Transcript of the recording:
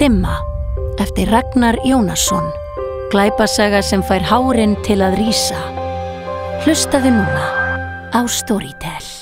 Dimma eftir Ragnar Jónasson, glæpasaga sem fær hárin til að rísa. Hlustaðu núna á Storytel.